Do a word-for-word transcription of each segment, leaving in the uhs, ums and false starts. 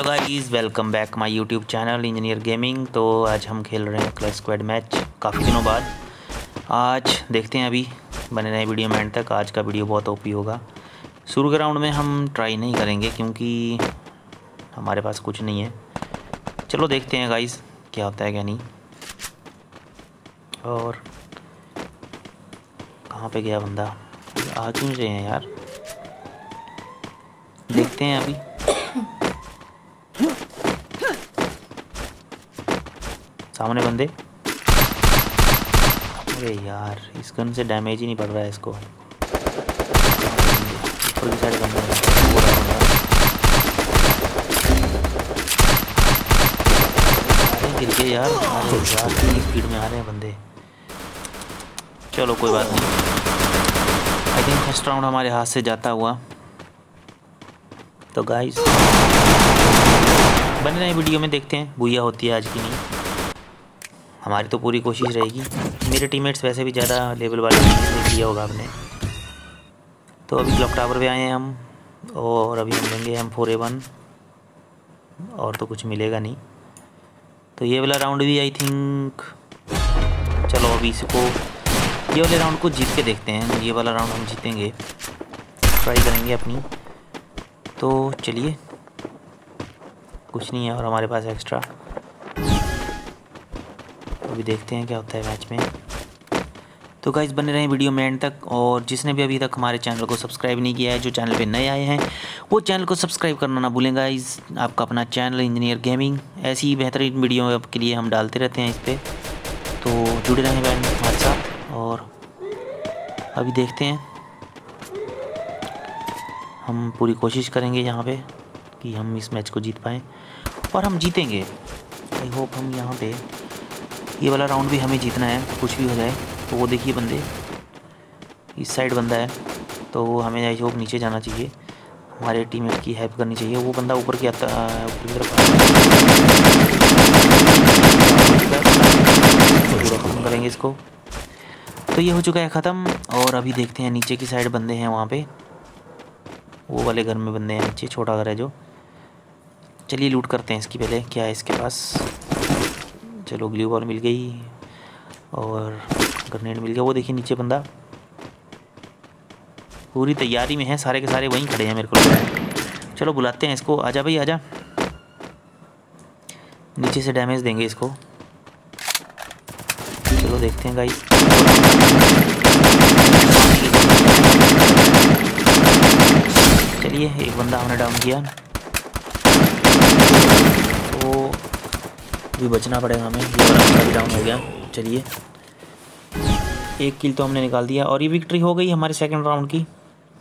Guys, welcome back my YouTube channel engineer gaming. तो आज हम खेल रहे हैं क्लैश स्क्वाड मैच काफ़ी दिनों बाद। आज देखते हैं, अभी बने रहे वीडियो में एंड तक। आज का वीडियो बहुत ओपी होगा। शुरू के राउंड में हम ट्राई नहीं करेंगे क्योंकि हमारे पास कुछ नहीं है। चलो देखते हैं गाइस क्या होता है क्या नहीं। और कहाँ पे गया बंदा? आ क्यों रहे हैं यार? देखते हैं अभी। सामने बंदे। अरे यार, इस गन से डैमेज ही नहीं पड़ रहा है इसको। ऊपर की साइड बंदा है। अरे गिर गए यार। अरे यार, इतनी स्पीड में आ रहे हैं बंदे। चलो कोई बात नहीं। आई थिंक फर्स्ट राउंड हमारे हाथ से जाता हुआ। तो गाइस बने रहे वीडियो में, देखते हैं बुया होती है आज की नहीं। हमारी तो पूरी कोशिश रहेगी। मेरे टीममेट्स वैसे भी ज़्यादा लेवल वाले नहीं किया होगा आपने। तो अभी क्लॉक टावर पे आए हैं हम, और अभी हम लेंगे एम फोर ए वन। और तो कुछ मिलेगा नहीं। तो ये वाला राउंड भी आई थिंक, चलो अभी इसको, ये वाले राउंड को जीत के देखते हैं। ये वाला राउंड हम जीतेंगे, ट्राई करेंगे अपनी। तो चलिए, कुछ नहीं है और हमारे पास एक्स्ट्रा। अभी देखते हैं क्या होता है मैच में। तो गाइस बने रहें वीडियो में एंड तक। और जिसने भी अभी तक हमारे चैनल को सब्सक्राइब नहीं किया है, जो चैनल पे नए आए हैं, वो चैनल को सब्सक्राइब करना ना भूलें गाइस। आपका अपना चैनल इंजीनियर गेमिंग, ऐसी ही बेहतरीन वीडियो के लिए हम डालते रहते हैं इस पर। तो जुड़े रहें बैंड हमारे साथ। और अभी देखते हैं, हम पूरी कोशिश करेंगे यहाँ पे कि हम इस मैच को जीत पाएँ, और हम जीतेंगे। आई होप हम यहाँ पे, ये वाला राउंड भी हमें जीतना है, कुछ भी हो जाए। तो वो देखिए बंदे, इस साइड बंदा है, तो हमें आई होप नीचे जाना चाहिए, हमारे टीममेट की हेल्प करनी चाहिए। वो बंदा ऊपर की आता ऊपर की तरफ पूरा ख़त्म करेंगे इसको। तो ये हो चुका है ख़त्म। और अभी देखते हैं नीचे की साइड बंदे हैं वहाँ पे, वो वाले घर में बंदे हैं नीचे, छोटा घर है जो। चलिए लूट करते हैं इसकी पहले, क्या है इसके पास। चलो ग्लू बॉल मिल गई और ग्रेनेड मिल गया। वो देखिए नीचे बंदा पूरी तैयारी में है, सारे के सारे वहीं खड़े हैं मेरे को। चलो बुलाते हैं इसको, आजा भाई आजा। नीचे से डैमेज देंगे इसको। चलो देखते हैं गाइस। चलिए, एक बंदा हमने डाउन किया, तो भी बचना पड़ेगा हमें। ये वाला भी डाउन हो गया। चलिए, एक किल तो हमने निकाल दिया, और ये विक्ट्री हो गई हमारे सेकंड राउंड की।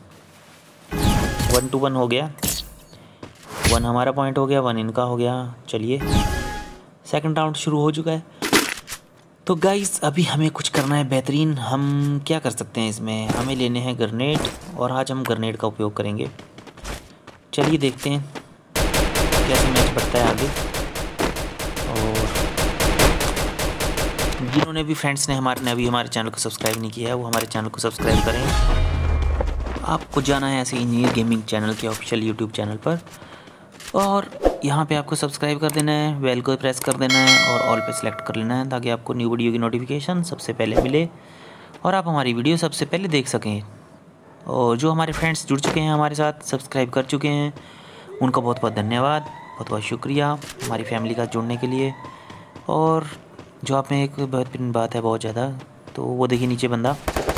वन टू वन हो गया, वन हमारा पॉइंट हो गया, वन इनका हो गया। चलिए, सेकंड राउंड शुरू हो चुका है। तो गाइस अभी हमें कुछ करना है बेहतरीन। हम क्या कर सकते हैं इसमें, हमें लेने हैं ग्रेनेड, और आज हम ग्रेनेड का उपयोग करेंगे। चलिए देखते हैं कैसे मैच बढ़ता है आगे। और जिन्होंने भी फ्रेंड्स ने हमारे ने अभी हमारे चैनल को सब्सक्राइब नहीं किया है, वो हमारे चैनल को सब्सक्राइब करें। आपको जाना है ऐसे इंजीनियर गेमिंग चैनल के ऑफिशियल यूट्यूब चैनल पर, और यहाँ पे आपको सब्सक्राइब कर देना है, बेल को प्रेस कर देना है, और ऑल पे सेलेक्ट कर लेना है, ताकि आपको न्यू वीडियो की नोटिफिकेशन सबसे पहले मिले और आप हमारी वीडियो सबसे पहले देख सकें। और जो हमारे फ्रेंड्स जुड़ चुके हैं हमारे साथ, सब्सक्राइब कर चुके हैं, उनका बहुत बहुत धन्यवाद, बहुत बहुत शुक्रिया हमारी फैमिली का जुड़ने के लिए। और जो आप में एक बेहतरीन बात है बहुत ज़्यादा, तो वो देखिए नीचे बंदा।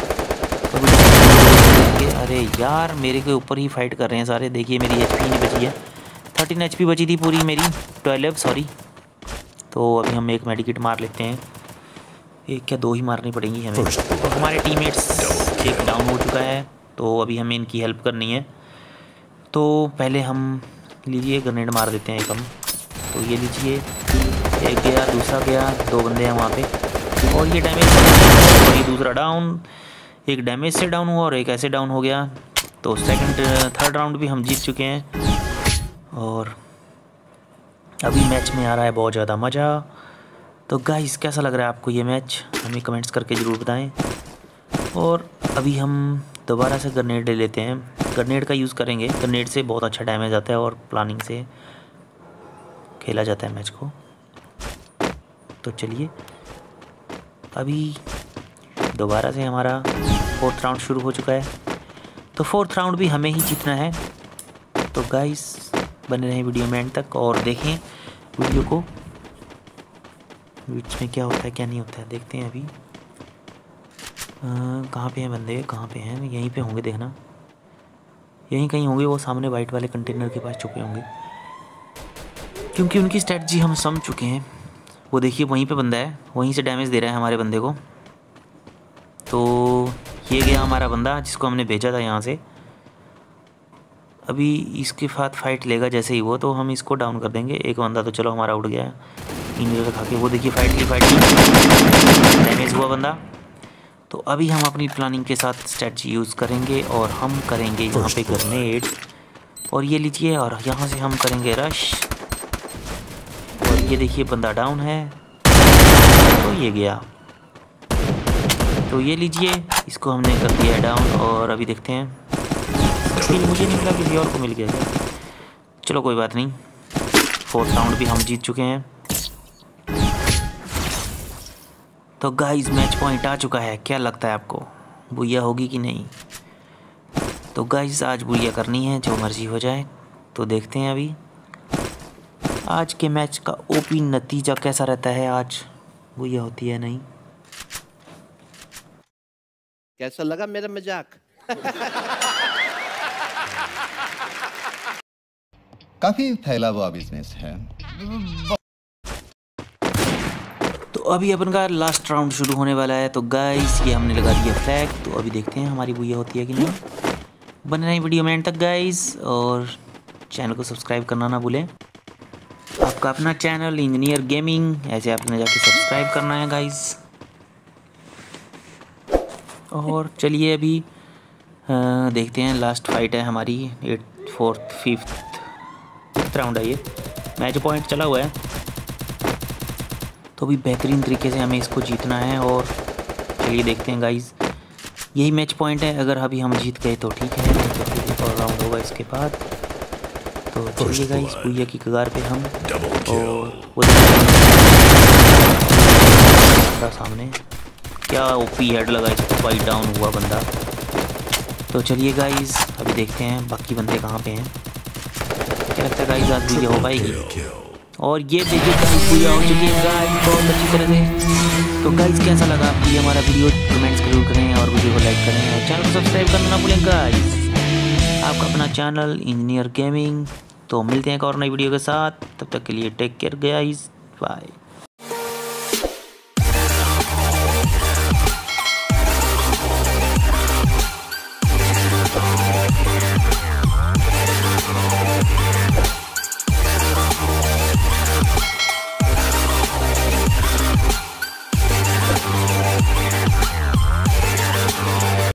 अरे यार, मेरे के ऊपर ही फाइट कर रहे हैं सारे। देखिए मेरी एच पी नहीं बची है, थर्टीन एच पी बची थी पूरी मेरी, ट्वेल्व सॉरी। तो अभी हम एक मेडिकेट मार लेते हैं, एक क्या दो ही मारनी पड़ेंगी हमें। तो हमारे टीममेट्स एक डाउन हो चुका है, तो अभी हमें इनकी हेल्प करनी है। तो पहले हम लीजिए ग्रेनेड मार देते हैं एक हम। तो ये लीजिए, एक गया, दूसरा गया, दो बंदे हैं वहाँ पे, और ये डैमेज, और ये दूसरा डाउन। एक डैमेज से डाउन हुआ और एक ऐसे डाउन हो गया। तो सेकंड थर्ड राउंड भी हम जीत चुके हैं, और अभी मैच में आ रहा है बहुत ज़्यादा मज़ा। तो गाइस कैसा लग रहा है आपको ये मैच, हमें कमेंट्स करके ज़रूर बताएं। और अभी हम दोबारा से ग्रेनेड ले लेते हैं, ग्रेनेड का यूज़ करेंगे। ग्रेनेड से बहुत अच्छा डैमेज आता है, और प्लानिंग से खेला जाता है मैच को। तो चलिए अभी दोबारा से हमारा फोर्थ राउंड शुरू हो चुका है। तो फोर्थ राउंड भी हमें ही जीतना है। तो गाइस बने रहें वीडियो में एंड तक और देखें वीडियो को, बीच में क्या होता है क्या नहीं होता है देखते हैं। अभी कहाँ पे हैं बंदे, कहाँ पे हैं? यहीं पे होंगे, देखना यहीं कहीं होंगे। वो सामने वाइट वाले कंटेनर के पास छुपे होंगे, क्योंकि उनकी स्ट्रेटजी हम समझ चुके हैं। वो देखिए वहीं पे बंदा है, वहीं से डैमेज दे रहा है हमारे बंदे को। तो ये गया हमारा बंदा जिसको हमने भेजा था यहाँ से। अभी इसके साथ फाइट लेगा जैसे ही वो, तो हम इसको डाउन कर देंगे। एक बंदा तो चलो हमारा उड़ गया है इंजर खा के। वो देखिए फाइट ली फाइट ली डैमेज हुआ बंदा। तो अभी हम अपनी प्लानिंग के साथ स्ट्रेटजी यूज़ करेंगे और हम करेंगे यहाँ पे ग्रेनेड। और ये लीजिए, और यहाँ से हम करेंगे रश। और ये देखिए बंदा डाउन है, तो ये गया। तो ये लीजिए, इसको हमने कर दिया है डाउन। और अभी देखते हैं, मुझे नहीं मिला, किसी और को मिल गया। चलो कोई बात नहीं, फोर्थ राउंड भी हम जीत चुके हैं। तो गाइस मैच पॉइंट आ चुका है। क्या लगता है आपको, बुइया होगी कि नहीं? तो गाइस आज बुइया करनी है, जो मर्जी हो जाए। तो देखते हैं अभी आज के मैच का ओपी नतीजा कैसा रहता है। आज बुइया होती है नहीं? कैसा लगा मेरा मजाक? काफी फैला हुआ बिजनेस है। तो अभी अपन का लास्ट राउंड शुरू होने वाला है। तो गाइस ये हमने लगा दिया फ्लैग। तो अभी देखते हैं हमारी बुइया होती है कि नहीं। बने रही वीडियो में एंड तक गाइस, और चैनल को सब्सक्राइब करना ना भूलें। आपका अपना चैनल इंजीनियर गेमिंग, ऐसे आपने जाके सब्सक्राइब करना है गाइस। और चलिए अभी आ, देखते हैं, लास्ट फाइट है हमारी। At fourth fifth fifth round है ये। मैच पॉइंट चला हुआ है, तो भी बेहतरीन तरीके से हमें इसको जीतना है। और चलिए देखते हैं गाइस, यही मैच पॉइंट है। अगर अभी हम जीत गए तो ठीक है, नहीं तो फिर एक और राउंड होगा इसके बाद। तो चलिए गाइस बुइया की कगार पे हम, और वो सामने क्या ओपी हेड लगा इसको, भाई डाउन हुआ बंदा। तो चलिए गाइस अभी देखते हैं बाकी बंदे कहाँ पे हैं। क्या लगता है गाइस आज बुइया हो पाएगी? और ये देखिए गाइस बुइया हो चुकी है गाइस बहुत अच्छी तरह से। तो गाइस कैसा लगा आपको ये हमारा वीडियो, कमेंट्स जरूर करें और वीडियो को लाइक करें और चैनल को सब्सक्राइब करना ना भूलें गाइस। आपका अपना चैनल इंजीनियर गेमिंग। तो मिलते हैं एक और नई वीडियो के साथ, तब तक के लिए टेक केयर गाइस, बाय।